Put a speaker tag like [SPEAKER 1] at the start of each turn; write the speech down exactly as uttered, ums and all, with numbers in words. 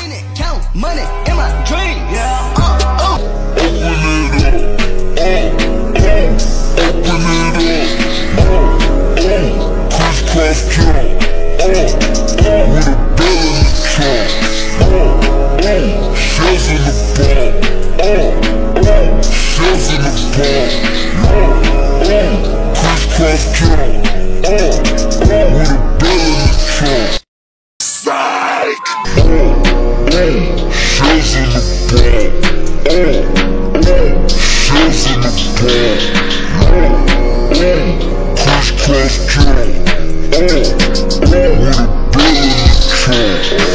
[SPEAKER 1] Spending, count money in my dream. Yeah. Uh, uh.
[SPEAKER 2] Open it up. Oh, oh. Open it up. Oh, oh. Crisscross jump. Oh, oh. With a bell in the trunk. Oh, oh. Shells in the ball. Oh, oh. Shells in the ball. Oh, oh. Crisscross jump. Oh, oh. With a bell in the trunk. Psych. Oh, oh. Shells in the ball. Oh, oh. Shells in the ball. Oh, oh. Crisscross jump. Oh, oh. With a bell in the trunk.